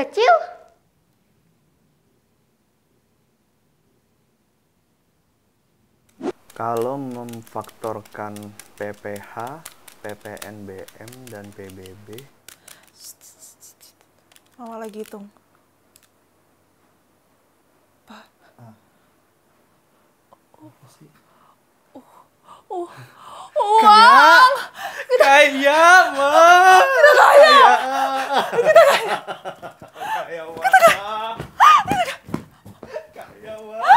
kecil. Kalau memfaktorkan PPH, PPNBM, dan PBB. Mama lagi hitung. Pak. Uang! Kaya, Mah! Kita kaya! Kita kaya! Kaya, Mah! Kita kaya! Kaya, Mah!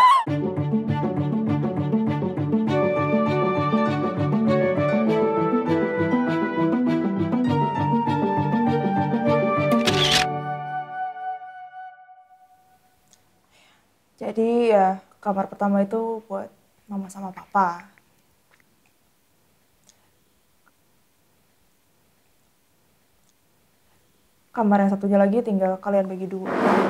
Jadi ya kamar pertama itu buat mama sama papa. Kamar yang satunya lagi tinggal kalian bagi dua.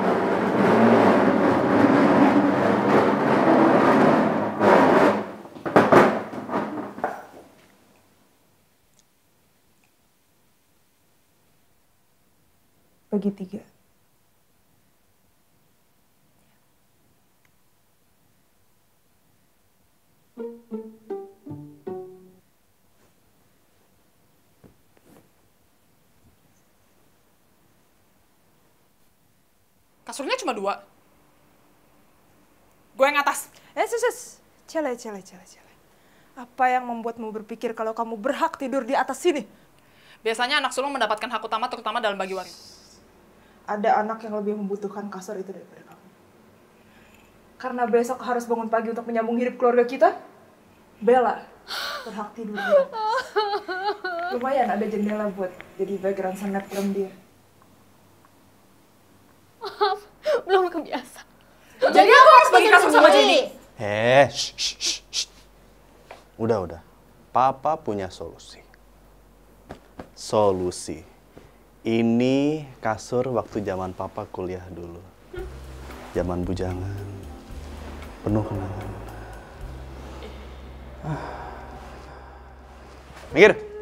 Bagi tiga. Kasurnya cuma 2. Gue yang atas. Cele. Apa yang membuatmu berpikir kalau kamu berhak tidur di atas sini? Biasanya anak sulung mendapatkan hak utama terutama dalam bagi waris. Ada anak yang lebih membutuhkan kasur itu daripada kamu. Karena besok harus bangun pagi untuk menyambung hidup keluarga kita, Bella berhak tidur di atas. Lumayan ada jendela buat jadi background snapgram dia. Maaf, belum kebiasa. Jadi aku harus bagi kasur sama Jenny. Shh. Udah. Papa punya solusi. Ini kasur waktu zaman Papa kuliah dulu. Zaman bujangan. Penuh kenangan. Minggir.